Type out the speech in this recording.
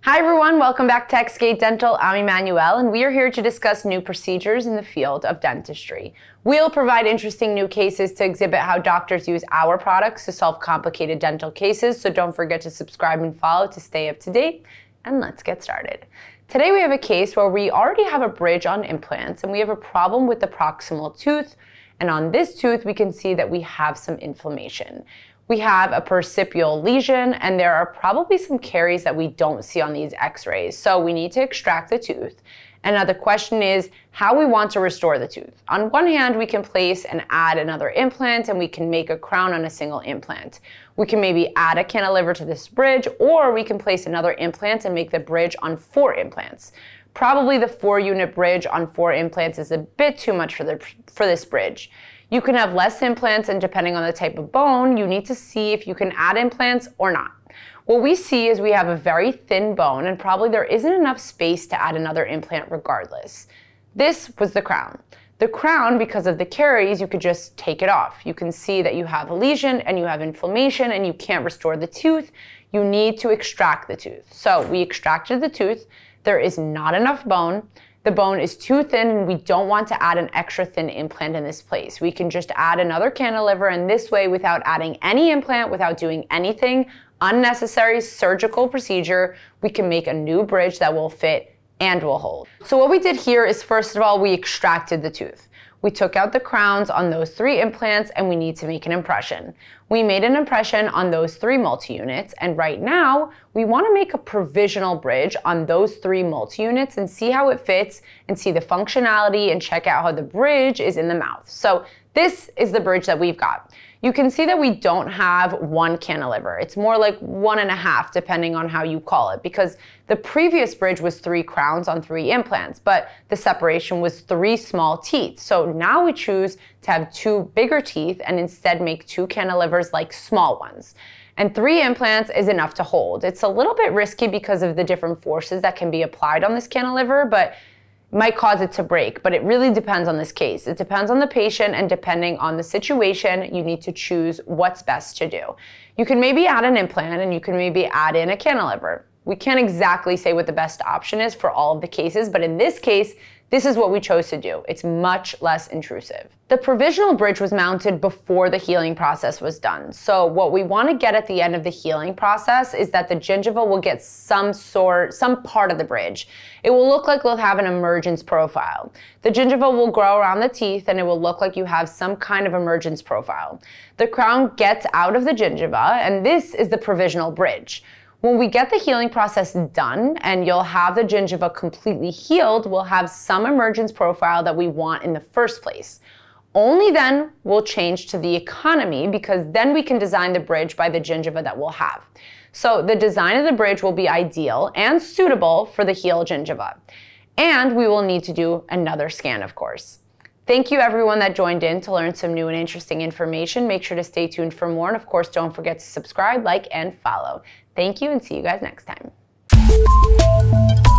Hi everyone, welcome back to Xgate Dental. I'm Emmanuel, and we are here to discuss new procedures in the field of dentistry. We'll provide interesting new cases to exhibit how doctors use our products to solve complicated dental cases, so don't forget to subscribe and follow to stay up to date, and let's get started. Today we have a case where we already have a bridge on implants, and we have a problem with the proximal tooth, and on this tooth we can see that we have some inflammation. We have a percipial lesion, and there are probably some caries that we don't see on these x-rays, so we need to extract the tooth. And now the question is how we want to restore the tooth. On one hand, we can place and add another implant, and we can make a crown on a single implant. We can maybe add a cantilever to this bridge, or we can place another implant and make the bridge on 4 implants. Probably the 4-unit bridge on 4 implants is a bit too much for this bridge. You can have less implants, and depending on the type of bone, you need to see if you can add implants or not. What we see is we have a very thin bone, and probably there isn't enough space to add another implant regardless. This was the crown. The crown, because of the caries, you could just take it off. You can see that you have a lesion and you have inflammation and you can't restore the tooth. You need to extract the tooth. So we extracted the tooth. There is not enough bone. The bone is too thin, and we don't want to add an extra thin implant in this place. We can just add another cantilever, and this way, without adding any implant, without doing anything unnecessary surgical procedure, we can make a new bridge that will fit and will hold. So what we did here is, first of all, we extracted the tooth. We took out the crowns on those 3 implants, and we need to make an impression. We made an impression on those 3 multi-units, and right now we want to make a provisional bridge on those 3 multi-units and see how it fits and see the functionality and check out how the bridge is in the mouth. So this is the bridge that we've got. You can see that we don't have 1 cantilever. It's more like 1.5, depending on how you call it, because the previous bridge was 3 crowns on 3 implants, but the separation was 3 small teeth. So now we choose to have 2 bigger teeth and instead make 2 cantilevers like small ones. And 3 implants is enough to hold. It's a little bit risky because of the different forces that can be applied on this cantilever, but might cause it to break, but it really depends on this case. It depends on the patient, and depending on the situation, you need to choose what's best to do. You can maybe add an implant, and you can maybe add in a cantilever. We can't exactly say what the best option is for all of the cases, but in this case, this is what we chose to do. It's much less intrusive. The provisional bridge was mounted before the healing process was done. So what we want to get at the end of the healing process is that the gingiva will get some part of the bridge. It will look like we'll have an emergence profile. The gingiva will grow around the teeth, and it will look like you have some kind of emergence profile. The crown gets out of the gingiva, and this is the provisional bridge. When we get the healing process done and you'll have the gingiva completely healed, we'll have some emergence profile that we want in the first place. Only then we'll change to the economy, because then we can design the bridge by the gingiva that we'll have. So the design of the bridge will be ideal and suitable for the healed gingiva. And we will need to do another scan, of course. Thank you everyone that joined in to learn some new and interesting information. Make sure to stay tuned for more, and of course don't forget to subscribe, like, and follow. Thank you, and see you guys next time.